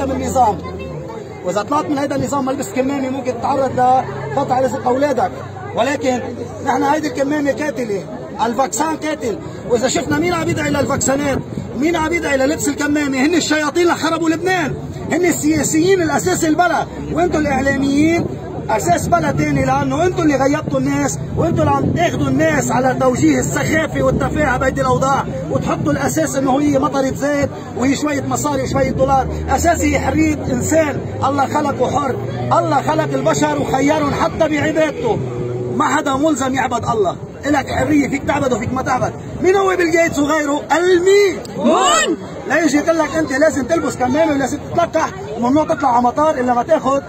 انت من النظام، واذا طلعت من هيدا النظام ما لبست كمامه ممكن تتعرض لقطع رزق اولادك. ولكن نحن هيدي الكمامه قاتله، الفاكسان قاتل، واذا شفنا مين عم يدعي للفاكسانات، مين عم يدعي للبس الكمامه، هن الشياطين اللي خربوا لبنان، هن السياسيين الاساس البلد، وانتم الاعلاميين اساس بلد ثاني، لانه انتم اللي غيبتوا الناس، وانتم اللي عم تاخذوا الناس على توجيه السخافه والتفاهه بهيدي الاوضاع، وتحطوا الاساس انه هي مطره زيت وهي شويه مصاري وشويه دولار، اساس هي حريه انسان، الله خلقه حر، الله خلق البشر وخيرهم حتى بعبادته، ما حدا ملزم يعبد الله، إلك حريه فيك تعبد وفيك ما تعبد. مين هو بيل جيتس وغيره؟ الميمون. لا يجي يقول لك انت لازم تلبس كمامه ولازم تتلقح وممنوع تطلع على مطار الا ما تاخذ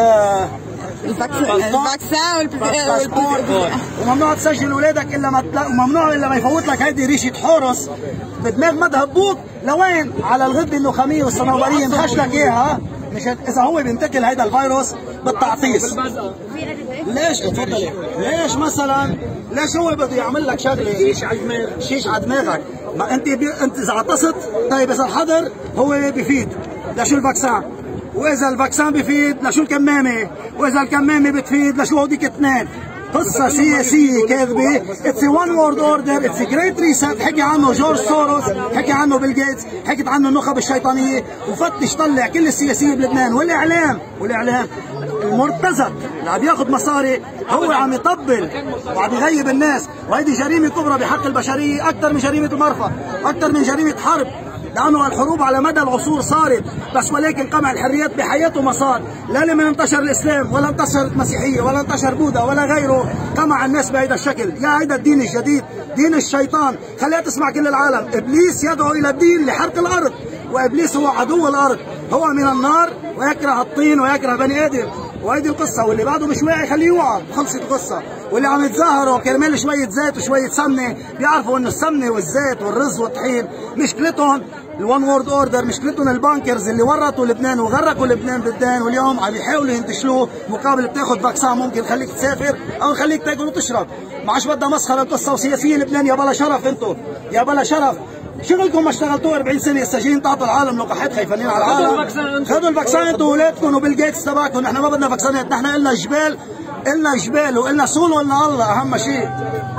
الفاكسان والباسبور، وممنوع تسجل اولادك الا ما وممنوع الا ما يفوت لك هيدي ريشه حورس بدماغ مذهب بوط لوين؟ على الغده النخاميه والصنوبريه مخش لك اياها مشان اذا هو بينتقل هيدا الفيروس بالتعطيس. ليش؟ تفضلي. ليش مثلا؟ ليش هو بده يعمل لك شغله؟ شيش على دماغك. ما انت اذا عطست، طيب اذا الحظر هو بفيد لشو الفاكسان؟ واذا الفاكسان بفيد لشو الكمامه؟ واذا الكمامه بتفيد لشو هوديك اثنين؟ قصة سياسية كاذبة، اتس وان وورد اوردر، اتس جريت ريست، حكي عنه جورج سوروس، حكي عنه بيل جيتس، حكت عنه النخب الشيطانية، وفتش طلع كل السياسيين بلبنان، والاعلام المرتزق اللي عم ياخذ مصاري هو عم يطبل وعم يغيب الناس، وهيدي جريمة كبرى بحق البشرية أكثر من جريمة المرفأ، أكثر من جريمة حرب، لأنه الحروب على مدى العصور صارت، بس ولكن قمع الحريات بحياته ما صار، لا لما انتشر الإسلام ولا انتشر المسيحية ولا انتشر بوذا ولا غيره، قمع الناس بهذا الشكل، يا هيدا الدين الجديد، دين الشيطان، خليها تسمع كل العالم، إبليس يدعو إلى الدين لحرق الأرض، وإبليس هو عدو الأرض، هو من النار ويكره الطين ويكره بني آدم، وهيدي القصة، واللي بعده مش واعي خليه يوعى، خلصت القصة، واللي عم يتظاهروا كرمال شوية زيت وشوية سمنة بيعرفوا إنه السمنة والزيت والرز والطحين مشكلتهم الون وورد اوردر، مشكلتهم البانكرز اللي ورطوا لبنان وغرقوا لبنان بالدين، واليوم عم يحاولوا ينتشلوه مقابل بتاخذ فاكسان ممكن خليك تسافر أو خليك تاكل وتشرب، ما عادش بدها مسخرة القصة، وسياسيين لبنان يا بلا شرف انتم، يا بلا شرف، شغلكم ما اشتغلتوا 40 سنه السجين تعطوا العالم لقاحات خايفين على العالم، خذوا الفاكسان انتم واولادكم وبيل جيتس تبعكم، نحن ما بدنا فاكسانات، نحن إلنا جبال، إلنا جبال وإلنا سول وإلنا الله اهم شيء.